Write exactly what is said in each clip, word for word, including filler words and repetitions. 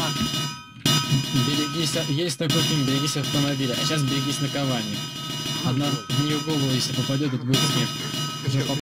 Берегись, есть такой фильм, берегись автомобиля, а сейчас берегись наковальни. Одна в нее голову, если попадет, это будет смерть. Уже поп...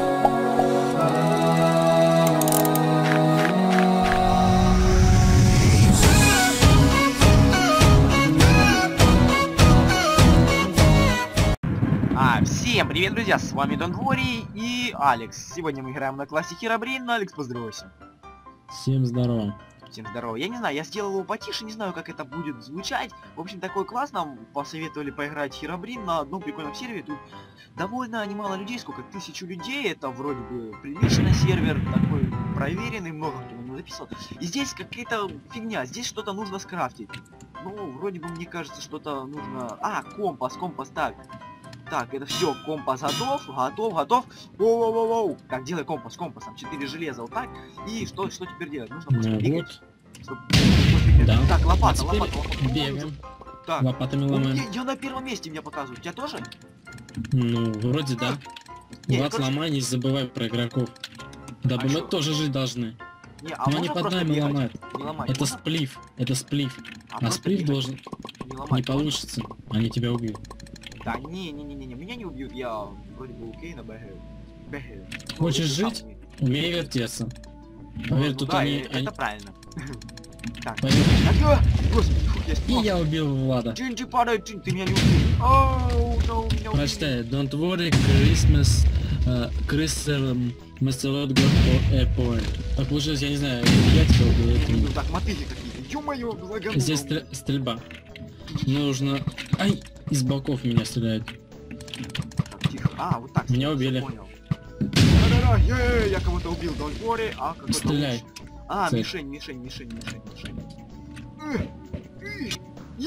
А, всем привет, друзья, с вами Don't Worry и Алекс. Сегодня мы играем на классе Херобрин. Алекс, поздоровайся. Всем здорово. Всем здорово. Я не знаю, я сделал его потише, не знаю, как это будет звучать. В общем, такой класс, нам посоветовали поиграть Херобрин на одном прикольном сервере. Тут довольно немало людей, сколько, тысячу людей. Это вроде бы приличный сервер, такой проверенный, много кто нам записывал. И здесь какая-то фигня, здесь что-то нужно скрафтить. Ну, вроде бы, мне кажется, что-то нужно... А, компас, компас, так. Так, это все, компас готов, готов, готов. Воу-воу-воу-воу. Так, делай компас, компасом. четыре железа, вот так. И что, что теперь делать? Нужно просто Ну, бегать. вот. Чтоб... Да. Так, лопата, а лопата, лопата. бегаем. Так. Лопатами Ну, ломаем. я, я на первом месте, меня показывают. Тебя тоже? Ну, вроде да. Не, Влад, короче... ломай, не забывай про игроков. Дабы А мы чё? тоже жить должны. Не, а Но они можно под просто нами бегать? ломают. Не ломать. Это можно? сплив. Это сплив. А А, просто сплив бегать. должен... Не ломать. Не можно? получится. Они тебя убьют. Да не-не-не-не, меня не убьют, я вроде бы окей, но бегаю. Бегаю. Ну, Хочешь если жить? сам не- Умей вертеться. Ну, Поверь, ну тут да, они... э, это они- правильно. Так. Поверь. А, господи, фу, я И спал. я убил Влада. Джинджи падает, Джин, ты меня не убил. Оу, no, меня убили. Прочитай. Don't worry, Christmas... Uh, Christmas... Masterlord got for a point. Так получилось, я не знаю, я тебя убил. это Ну не- так, мотыги какие-то. Ё-моё, лагануло. Здесь стрель- стрельба. Нужно... Ай! Из боков меня стреляют. Так, тихо. А, вот так. Меня всё, убили. понял. Да-да-да, е-е-е, я кого-то убил, don't worry, а какой-то Стреляй. луч. А, Цель. мишень, мишень, мишень, мишень, мишень. Эх, эх,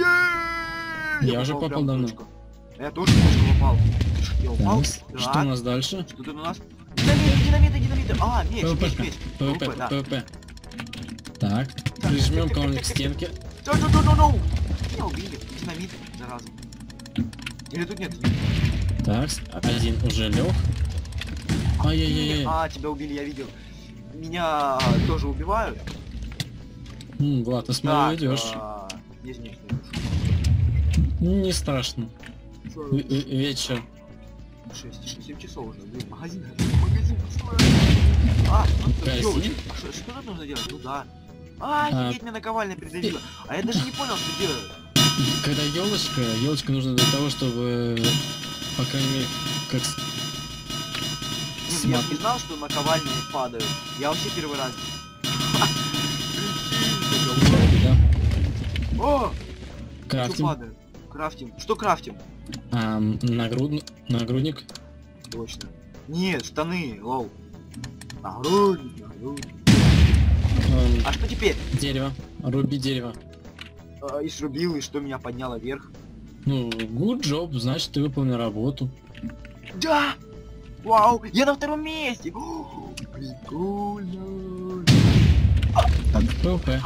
е-е-е, Я уже попал попал прям в давно. точку. Я тоже в точку попал. Я упал? Так, что у Так, нас дальше? что тут у нас? Динамиты, динамиты, динамиты. А, меч, меч, ПВП. меч. ПВП, ПВП, да. ПВП. Так, прижмем кого-нибудь к стенке. Да-да-да-да-да. Меня убили. Динамит, зараза. Или тут нет? Так, один уже лег. Ай-яй-яй. А, тебя убили, я видел. Меня тоже убивают. М, Влад, ты смотри, Так, идешь. а, Есть нечто. Не страшно. В- в- Вечер. шесть семь часов уже. Блин, магазин. Магазин, пацаны. А, ну, Магазин? ёлочки. А что, что тут нужно делать? Ну да. А, А, офигеть, меня наковальня придавила. А я даже не понял, что делать. Когда елочка, елочка нужна для того, чтобы, по крайней мере, как с- Блин, я Смотри. не знал, что наковальни падают. Я вообще первый раз. да, О! Что крафтим. падает? Крафтим. Что крафтим? А, нагруд... нагрудник. Точно. Нет, штаны, лол. Нагрудник, нагрудник. Эм, А что теперь? дерево. Руби дерево. А, и срубил, и что меня подняло вверх? Ну, good job, значит, ты выполнил работу. Да! Вау! Я на втором месте! О, прикольно! Так, ПВП.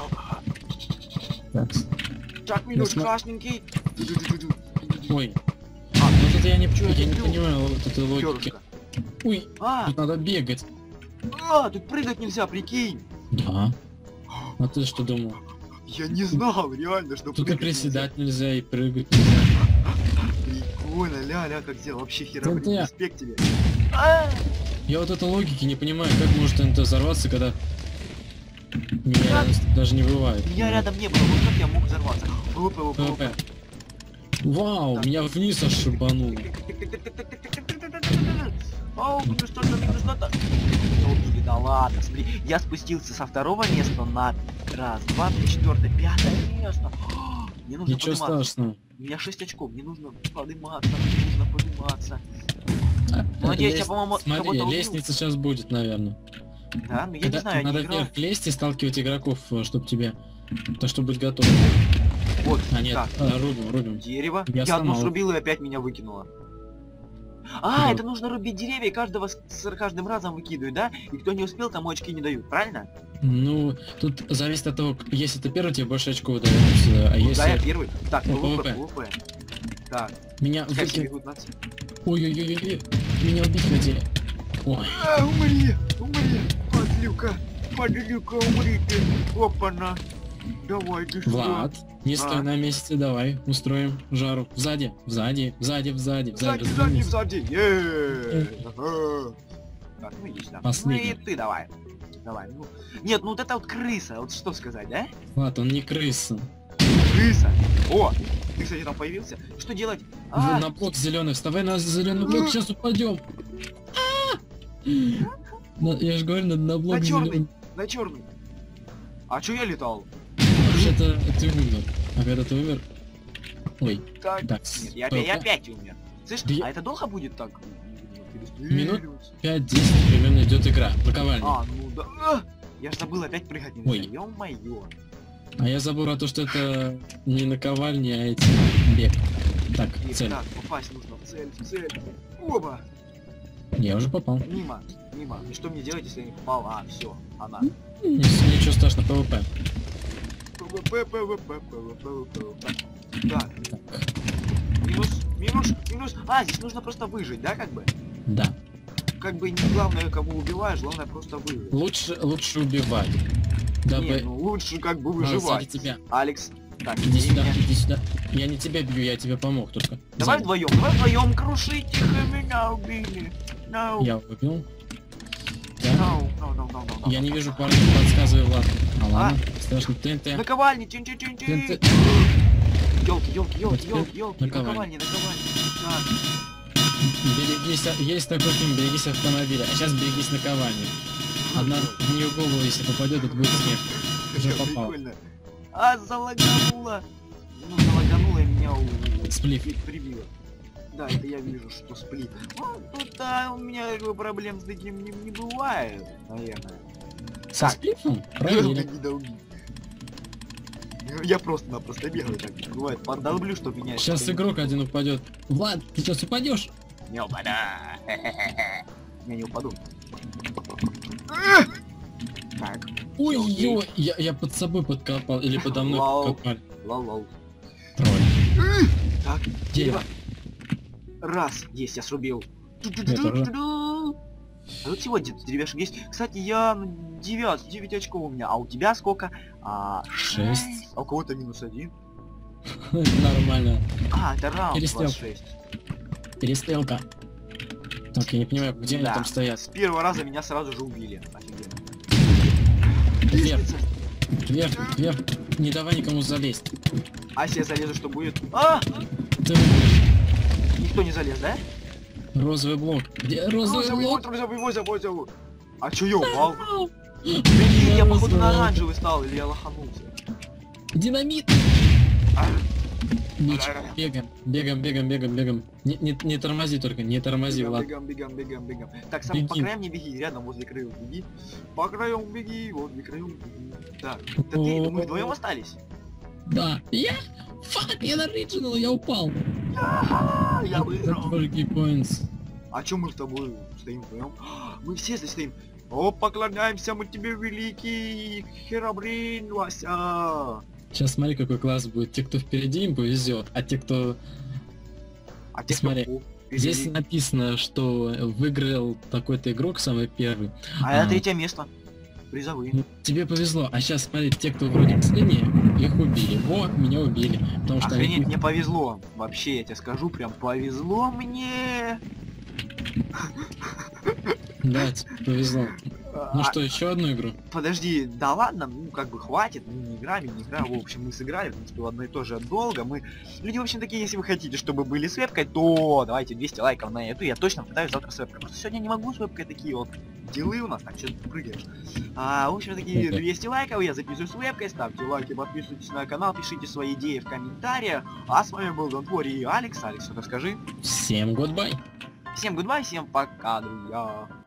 Так. Так, минут, смо- красненький. Ду-ду-ду-ду-ду. Ой, А, вот это я не, Чё я я не люблю? понимаю вот этой логики. Пёрышко. Ой, А, тут надо бегать. а, тут прыгать нельзя, прикинь. Да. А ты что думал? Я не знал, реально, что Тут и прыгать приседать нельзя, и прыгать нельзя. нельзя. Прикольно, ля-ля, как сделал. Вообще херово, Да-да. респект тебе. А, Я вот этой логики не понимаю, как может эн тэ взорваться, когда меня рядом даже не бывает. Меня Вот. рядом не было, вот как я мог взорваться? ВВП, ВВП, ПВП. Вау, Так. меня вниз аж шибануло. Ау, минус что-то, минус что-то. Меня убили, да ладно, смотри. Я спустился со второго места на раз, два, три, четвертое, пятое место. Мне нужно Ничего подниматься. страшного. У меня шесть очков, мне нужно подниматься, мне нужно подниматься. Ну, надеюсь, я, Лес- по-моему, Смотри, кого-то убил. лестница сейчас будет, наверное. Да, ну я Когда- не знаю, я надо не играл. вверх лезть и сталкивать игроков, чтобы тебе... То, чтобы быть готов. Вот, А, нет, так, а, рубим, рубим. дерево. Я Я, одну сломал. срубил и опять меня выкинуло. А, Да. это нужно рубить деревья, и каждого с, с каждым разом выкидывают, да? И кто не успел, тому очки не дают, правильно? Ну, тут зависит от того, если ты первый, тебе больше очков дается, а Ну, если... да, я первый. Так, О, ПВП, ПВП. ПВП. Так, Меня пускай все выкинули. бегут на цель. Ой-ой-ой-ой, меня убить хотели. Ой, А, умри, умри, подлюка, подлюка, умри ты, опа-на. Давай, ты что? Влад, не стой А? на месте, давай, устроим жару. Сзади, сзади, сзади, сзади, Сзади, сзади, сзади, развернись. сзади. Е-е-е. Ага. Так, ну иди сюда. Ну Последний. и ты давай. Давай, ну. Нет, ну вот это вот крыса, вот что сказать, да? Влад, он не крыса. Крыса. О, ты, кстати, там появился. Что делать? Вы А, на блок зеленый, вставай на зеленый блок, сейчас упадем. Я же говорю, надо на блок на черный, зеленый. на черный. А чё я летал? Вообще-то ты умер. А когда ты умер... Ой, Так, так, нет, я, стой, опять, я ка- опять умер. Слышь, Да я- а это долго будет так? Минут пять-десять примерно идет игра. Наковальня. А, ну да. А, я ж забыл опять прыгать нельзя. Ой. Ё-моё. А я забыл про то, что это не наковальня, а эти бег. Так, И цель. так, попасть нужно в цель, в цель. Оба. Я уже попал. Мимо, мимо. И что мне делать, если я не попал? А, все, она. Н- Ничего страшного, ПВП. ПВП, ПВП, ПВП, ПВП. Так, Так, минус, минус, минус. А, здесь нужно просто выжить, да, как бы? да. Как бы не главное, кого убиваешь, главное просто выжить. Лучше, лучше убивать. Дабы... Не, ну лучше как бы А, сзади выживать. тебя. Алекс, так, Иди сюда, меня. иди сюда. Я не тебя бью, я тебе помог только. Давай Сзади. вдвоем, давай вдвоем крушить, тихо меня убили. No, Я убил. Да. no, no, no, no, no, Я no. не вижу парня, подсказывай, Влад. А ладно, страшно. ТНТ. Наковальни, чин чин чин чин. ТНТ. Ёлки, ёлки, Вот ёлки, теперь ёлки, ёлки. наковальни. Наковальни, наковальни. Так, Берегись, а- есть такой фильм, берегись автомобиля. А сейчас берегись наковальни. Одна в нее голову, если попадет, это будет смех. Уже как попал. прикольно. А, залагануло. Ну, залагануло и меня у... Сплив. при- прибило. Да, это я вижу, что сплит. Ну, тут а, у меня как бы, проблем с таким не, не бывает, наверное. Со сплифом? Проверим. Я просто-напросто бегаю, так бывает. Подолблю, что меня... Сейчас что-то игрок один упадет. Влад, ты сейчас упадешь? Не упаду. Я не упаду. Так, Ой, окей. ё, я, я под собой подкопал, или подо мной Вау. подкопали. лол-лол. Тролль. Так, Дерево. раз, есть, я срубил. Я тоже. А тут всего где-то деревяшек есть. Кстати, я девять, девять очков у меня, а у тебя сколько? А, Шесть. А у кого-то минус один. Нормально. А, это раунд Перестрелка. двадцать шесть. Перестрелка. Так, я не понимаю, где они Да. там стоят. С первого раза меня сразу же убили. Офигенно. Вверх, Лестница. вверх, вверх. Не давай никому залезть. А если я залезу, что будет? А! Ты выиграешь. Никто не залез, да? Розовый блок. Где розовый Розовый, блок? вот, розовый, вот, вот, вот. А чё я упал? Ау. Блин, я походу на Розовый. оранжевый стал, или я лоханулся. Динамит. А, Ничего. Бегаем, бегаем, бегаем, бегаем, бегаем. Не, не, не тормози только, не тормози, Бегам, Влад. бегам, бегам, бегам, бегам. Так, сам по Беги. краям не беги, рядом возле краев беги. По краям беги, возле краев беги. Так, да ты, мы вдвоем остались. Да. Я? Фак, я на Original, я упал. А, я выиграл. Forty points. А чё мы с тобой стоим вдвоем? Мы все здесь стоим. О, поклоняемся мы тебе, великий Херабрин, Вася. Сейчас смотри, какой класс будет. Те, кто впереди, им повезет, а те, кто... А те, Смотри, кто Здесь впереди. написано, что выиграл такой-то игрок, самый первый. А это а. третье место. Призовые. Ну, тебе повезло. А сейчас, смотри, те, кто вроде последние, их убили. Во, меня убили. Потому что Охренеть, они... мне повезло. Вообще, я тебе скажу, прям повезло мне. Да, тебе повезло. Ну А, что, еще одну игру? Подожди, да ладно, ну как бы хватит, ну не игра, не игра, в общем, мы сыграли, в принципе, в одно и то же долго, мы... Люди, в общем, такие, если вы хотите, чтобы были с вебкой, то давайте двести лайков на эту, я точно пытаюсь завтра с вебкой, просто сегодня не могу с вебкой, такие вот делы у нас, так что ты прыгаешь. А, в общем, такие Окей. двести лайков, я записываю с вебкой, ставьте лайки, подписывайтесь на канал, пишите свои идеи в комментариях, а с вами был Донтвори и Алекс, Алекс, что-то скажи. Всем goodbye. Всем гудбай, всем пока, друзья.